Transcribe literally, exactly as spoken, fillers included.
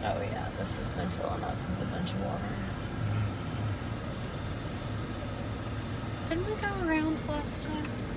Oh yeah, this has been filling up with a bunch of water. Didn't we go around last time?